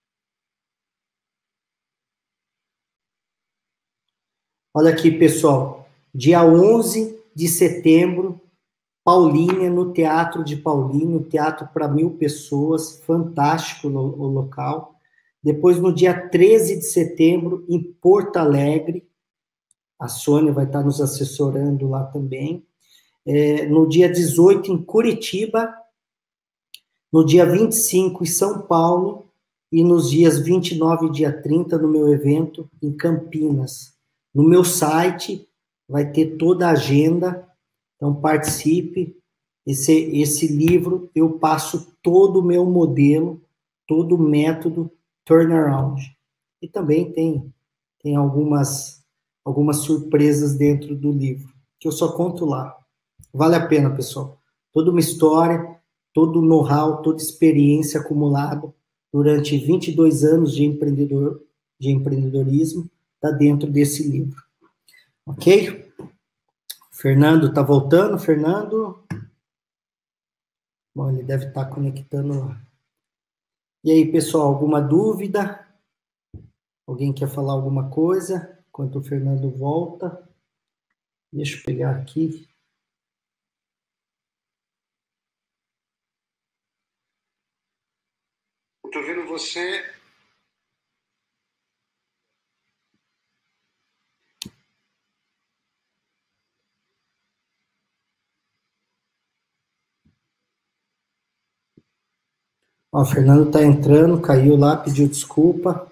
Olha aqui, pessoal. Dia onze de setembro, Paulinha, no Teatro de Paulinho, teatro para mil pessoas, fantástico o local. Depois, no dia treze de setembro, em Porto Alegre, a Sônia vai estar nos assessorando lá também. É, no dia dezoito, em Curitiba. No dia vinte e cinco, em São Paulo. E nos dias vinte e nove e dia trinta, no meu evento, em Campinas. No meu site, vai ter toda a agenda. Então, participe. esse, esse livro eu passo todo o meu modelo, todo o método turnaround. E também tem, tem algumas, algumas surpresas dentro do livro, que eu só conto lá. Vale a pena, pessoal. Toda uma história, todo o know-how, toda experiência acumulada durante vinte e dois anos de, empreendedor, de empreendedorismo está dentro desse livro. Ok? Fernando está voltando, Fernando? Bom, ele deve estar tá conectando lá. E aí, pessoal, alguma dúvida? Alguém quer falar alguma coisa? Enquanto o Fernando volta. Deixa eu pegar aqui. Estou vendo você. Ó, o Fernando está entrando, caiu lá, pediu desculpa.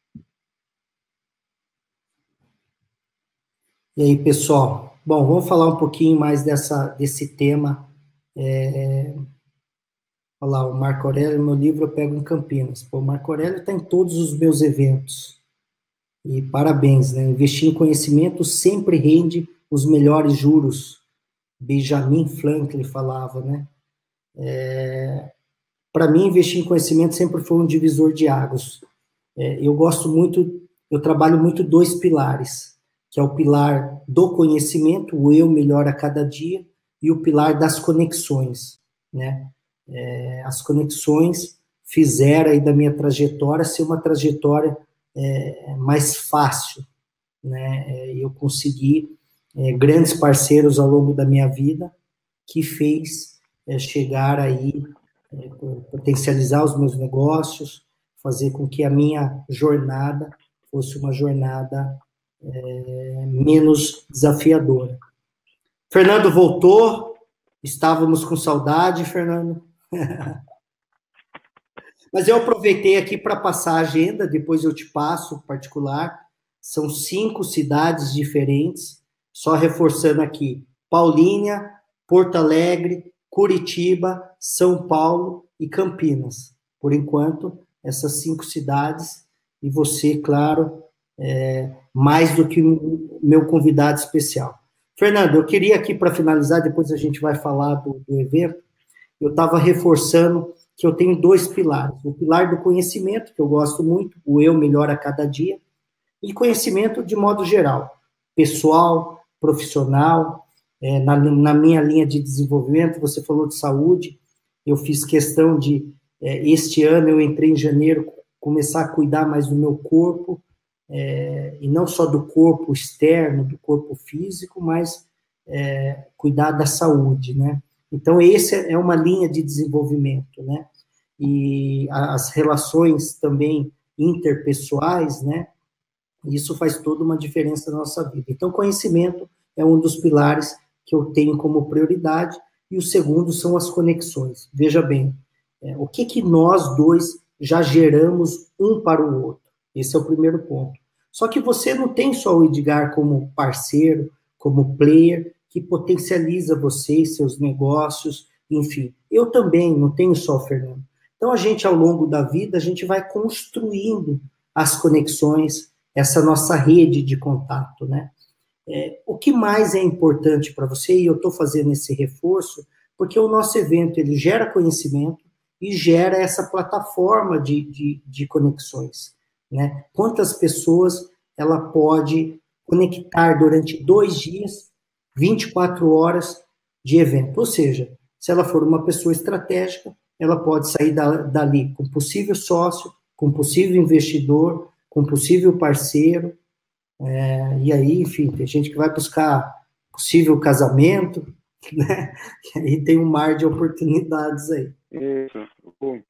E aí, pessoal? Bom, vamos falar um pouquinho mais dessa, desse tema. É... Olha lá, o Marco Aurélio, meu livro eu pego em Campinas. Pô, o Marco Aurélio está em todos os meus eventos. E parabéns, né? Investir em conhecimento sempre rende os melhores juros. Benjamin Franklin falava, né? É... Para mim, investir em conhecimento sempre foi um divisor de águas. É, eu gosto muito, eu trabalho muito dois pilares, que é o pilar do conhecimento, o eu melhor a cada dia, e o pilar das conexões, né? É, as conexões fizeram aí da minha trajetória ser uma trajetória é, mais fácil, né? É, eu consegui é, grandes parceiros ao longo da minha vida que fez é, chegar aí, é, potencializar os meus negócios, fazer com que a minha jornada fosse uma jornada é, menos desafiadora. Fernando voltou, estávamos com saudade, Fernando. Mas eu aproveitei aqui para passar a agenda, depois eu te passo particular. São cinco cidades diferentes, só reforçando aqui: Paulínia, Porto Alegre, Curitiba, São Paulo e Campinas. Por enquanto, essas cinco cidades, e você, claro, é, mais do que o meu convidado especial. Fernando, eu queria aqui, para finalizar, depois a gente vai falar do, do evento, eu estava reforçando que eu tenho dois pilares. O pilar do conhecimento, que eu gosto muito, o eu melhor a cada dia, e conhecimento de modo geral, pessoal, profissional, é, na, na minha linha de desenvolvimento, você falou de saúde, eu fiz questão de, é, este ano eu entrei em janeiro, começar a cuidar mais do meu corpo, é, e não só do corpo externo, do corpo físico, mas é, cuidar da saúde, né? Então, essa é uma linha de desenvolvimento, né? E as relações também interpessoais, né? Isso faz toda uma diferença na nossa vida. Então, conhecimento é um dos pilares que eu tenho como prioridade, e o segundo são as conexões. Veja bem, é, o que, que nós dois já geramos um para o outro? Esse é o primeiro ponto. Só que você não tem só o Edgar como parceiro, como player, que potencializa você e seus negócios, enfim. Eu também não tenho só o Fernando. Então, a gente, ao longo da vida, a gente vai construindo as conexões, essa nossa rede de contato, né? É, o que mais é importante para você, e eu estou fazendo esse reforço, porque o nosso evento, ele gera conhecimento e gera essa plataforma de, de, de conexões, né? Quantas pessoas ela pode conectar durante dois dias, vinte e quatro horas de evento, ou seja, se ela for uma pessoa estratégica, ela pode sair da, dali com possível sócio, com possível investidor, com possível parceiro, é, e aí, enfim, tem gente que vai buscar possível casamento, né? E aí tem um mar de oportunidades aí. Isso.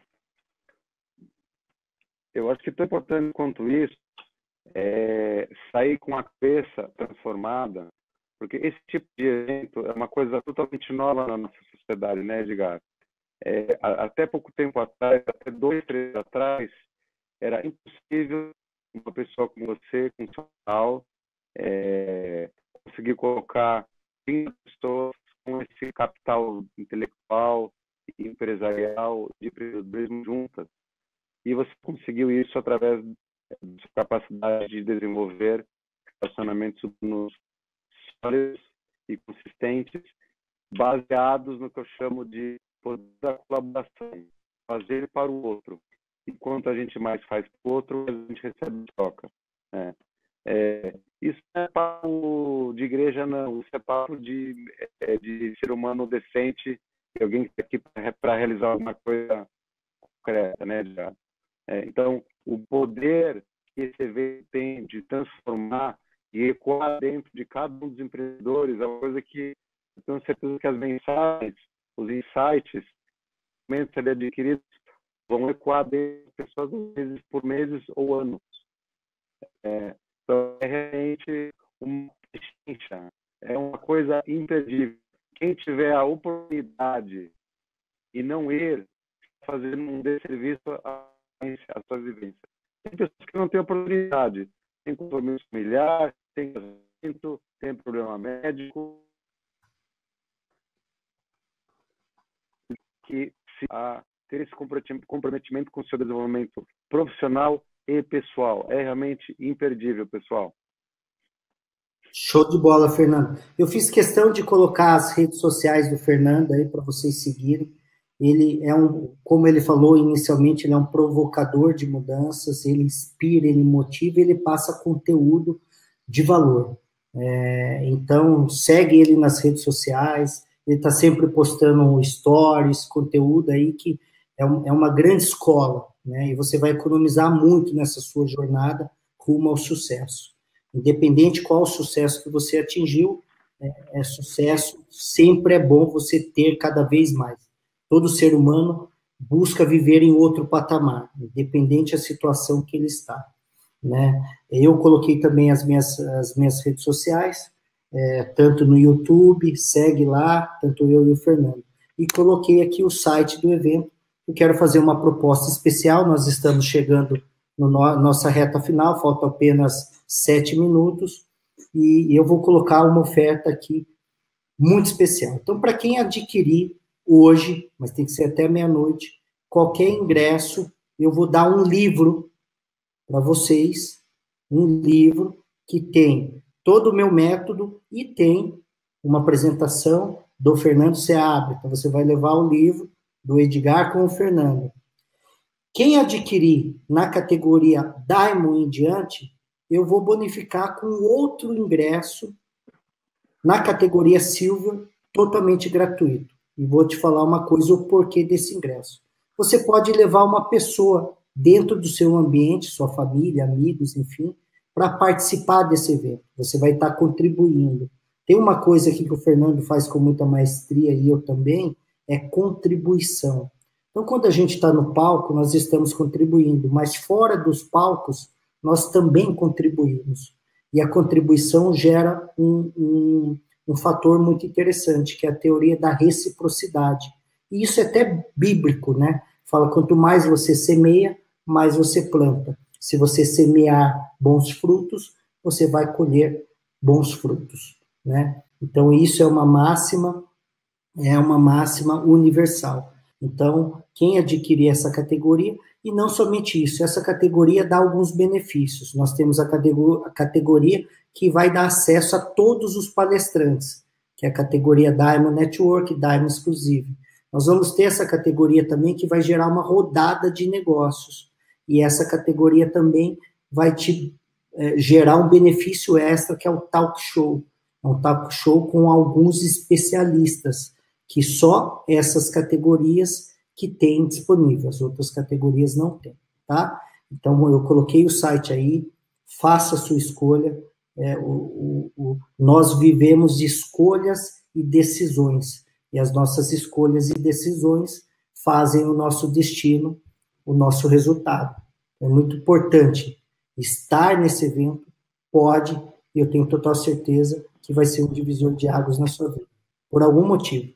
Eu acho que tão importante quanto isso é sair com a cabeça transformada, porque esse tipo de evento é uma coisa totalmente nova na nossa sociedade, né, Edgar? É, até pouco tempo atrás, até dois, três anos atrás, era impossível uma pessoa como você, com seu canal, é, conseguir colocar vinte pessoas com esse capital intelectual e empresarial de empreendedorismo juntas. E você conseguiu isso através da sua capacidade de desenvolver relacionamentos humanos sólidos e consistentes, baseados no que eu chamo de poder da colaboração, fazer para o outro. E quanto a gente mais faz para o outro, a gente recebe em troca. É. É, isso não é papo de igreja, não. Isso é papo de, é, de ser humano decente, de alguém que está aqui para realizar alguma coisa concreta, né? Já. É, então, o poder que esse evento tem de transformar e ecoar dentro de cada um dos empreendedores é uma coisa que eu tenho certeza que as mensagens, os insights, os documentos ali adquiridos vão ecoar dentro de pessoas meses por meses ou anos. É, então, é realmente uma existência, é uma coisa imperdível. Quem tiver a oportunidade e não ir, fazendo um desserviço à sua vivência. Tem pessoas que não têm oportunidade, tem compromisso familiar, tem casamento, tem problema médico, que se a ter esse comprometimento com o seu desenvolvimento profissional e pessoal. É realmente imperdível, pessoal. Show de bola, Fernando. Eu fiz questão de colocar as redes sociais do Fernando aí para vocês seguirem. Ele é um, como ele falou inicialmente, ele é um provocador de mudanças, ele inspira, ele motiva, ele passa conteúdo de valor. É, então, segue ele nas redes sociais, ele está sempre postando stories, conteúdo aí que é, um, é uma grande escola, né? E você vai economizar muito nessa sua jornada rumo ao sucesso. Independente qual o sucesso que você atingiu, é, é sucesso, sempre é bom você ter cada vez mais. Todo ser humano busca viver em outro patamar, independente da situação que ele está, né? Eu coloquei também as minhas, as minhas redes sociais, é, tanto no YouTube, segue lá, tanto eu e o Fernando. E coloquei aqui o site do evento. Eu quero fazer uma proposta especial, nós estamos chegando na no, nossa reta final, faltam apenas sete minutos, e eu vou colocar uma oferta aqui muito especial. Então, para quem adquirir hoje, mas tem que ser até meia-noite, qualquer ingresso, eu vou dar um livro para vocês, um livro que tem todo o meu método e tem uma apresentação do Fernando Seabra. Então, você vai levar o livro do Edgar com o Fernando. Quem adquirir na categoria Diamond em diante, eu vou bonificar com outro ingresso na categoria Silver, totalmente gratuito. E vou te falar uma coisa, o porquê desse ingresso. Você pode levar uma pessoa dentro do seu ambiente, sua família, amigos, enfim, para participar desse evento. Você vai estar contribuindo. Tem uma coisa aqui que o Fernando faz com muita maestria, e eu também, é contribuição. Então, quando a gente está no palco, nós estamos contribuindo, mas fora dos palcos, nós também contribuímos. E a contribuição gera um, um, um fator muito interessante, que é a teoria da reciprocidade. E isso é até bíblico, né? Fala, quanto mais você semeia, mais você planta. Se você semear bons frutos, você vai colher bons frutos, né? Então, isso é uma máxima, é uma máxima universal. Então, quem adquirir essa categoria, e não somente isso, essa categoria dá alguns benefícios. Nós temos a categoria, a categoria que vai dar acesso a todos os palestrantes, que é a categoria Diamond Network, Diamond Exclusive. Nós vamos ter essa categoria também que vai gerar uma rodada de negócios. E essa categoria também vai te é, gerar um benefício extra, que é o talk show. É um talk show com alguns especialistas, que só essas categorias que tem disponível, as outras categorias não tem, tá? Então, eu coloquei o site aí, faça a sua escolha, é, o, o, o, nós vivemos de escolhas e decisões, e as nossas escolhas e decisões fazem o nosso destino, o nosso resultado. É muito importante estar nesse evento, pode, e eu tenho total certeza que vai ser um divisor de águas na sua vida, por algum motivo.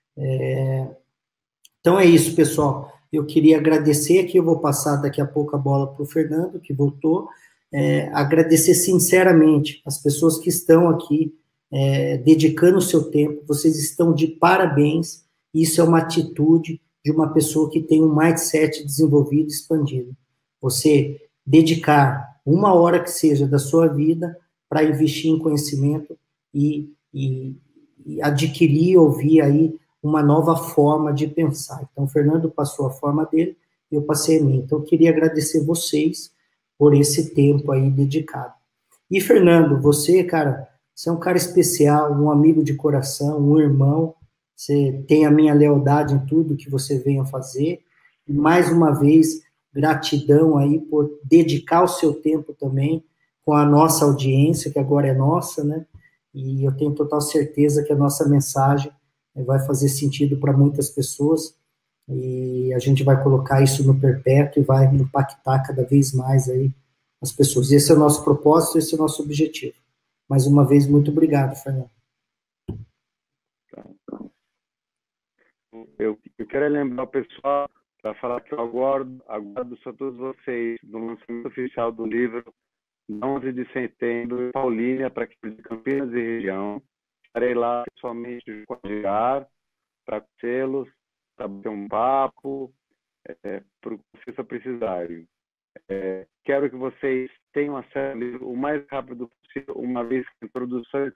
É... Então é isso, pessoal. Eu queria agradecer aqui, eu vou passar daqui a pouco a bola para o Fernando, que voltou. É, agradecer sinceramente as pessoas que estão aqui é, dedicando o seu tempo, vocês estão de parabéns, isso é uma atitude de uma pessoa que tem um mindset desenvolvido, expandido. Você dedicar uma hora que seja da sua vida para investir em conhecimento e, e, e adquirir, ouvir aí uma nova forma de pensar. Então, o Fernando passou a forma dele, eu passei a mim. Então, eu queria agradecer vocês por esse tempo aí dedicado. E, Fernando, você, cara, você é um cara especial, um amigo de coração, um irmão, você tem a minha lealdade em tudo que você venha fazer, e mais uma vez, gratidão aí por dedicar o seu tempo também com a nossa audiência, que agora é nossa, né, e eu tenho total certeza que a nossa mensagem vai fazer sentido para muitas pessoas, e a gente vai colocar isso no perpétuo e vai impactar cada vez mais aí as pessoas. Esse é o nosso propósito, esse é o nosso objetivo. Mais uma vez, muito obrigado, Fernando. Eu, eu quero lembrar o pessoal para falar que eu aguardo, aguardo só todos vocês no lançamento oficial do livro, onze de setembro, em Paulínia, para de Campinas e região. Estarei lá pessoalmente com o Edgar, para conhecê-los, para bater um papo, é, para o que vocês precisarem. É, quero que vocês tenham acesso ao livro o mais rápido possível, uma vez que a introdução.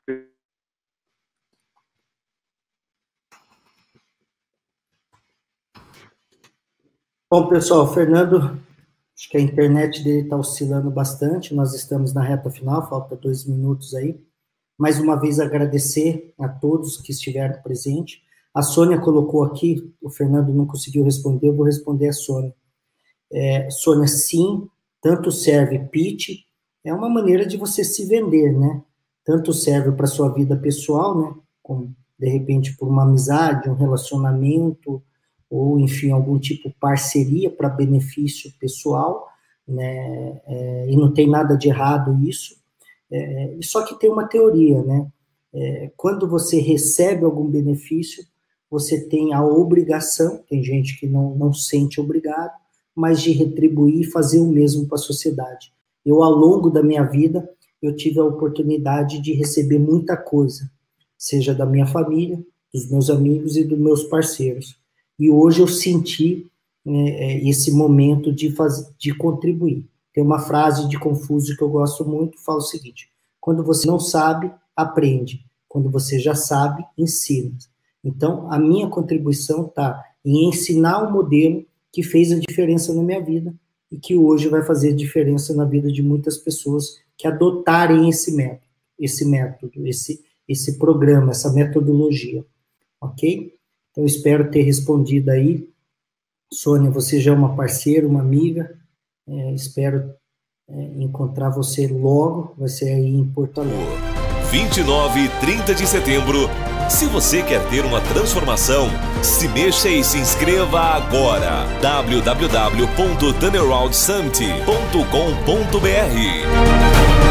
Bom, pessoal, o Fernando, acho que a internet dele está oscilando bastante, nós estamos na reta final, falta dois minutos aí. Mais uma vez agradecer a todos que estiveram presentes. A Sônia colocou aqui, o Fernando não conseguiu responder, eu vou responder a Sônia. É, Sônia, sim, tanto serve pitch, é uma maneira de você se vender, né? Tanto serve para sua vida pessoal, né? Como, de repente, por uma amizade, um relacionamento, ou, enfim, algum tipo de parceria para benefício pessoal, né? É, e não tem nada de errado isso. É, só que tem uma teoria, né? É, quando você recebe algum benefício, você tem a obrigação, tem gente que não, não sente obrigado, mas de retribuir e fazer o mesmo para a sociedade. Eu, ao longo da minha vida, eu tive a oportunidade de receber muita coisa, seja da minha família, dos meus amigos e dos meus parceiros. E hoje eu senti é, esse momento de, faz, de contribuir. Tem uma frase de Confúcio que eu gosto muito, que fala o seguinte: quando você não sabe, aprende. Quando você já sabe, ensina. Então, a minha contribuição está em ensinar o modelo que fez a diferença na minha vida e que hoje vai fazer diferença na vida de muitas pessoas que adotarem esse método, esse método, esse, esse programa, essa metodologia. Ok? Então, espero ter respondido aí. Sônia, você já é uma parceira, uma amiga. É, espero é, encontrar você logo, vai ser aí em Porto Alegre. vinte e nove e trinta de setembro. Se você quer ter uma transformação, se mexa e se inscreva agora. w w w ponto tunnelround summit ponto com ponto b r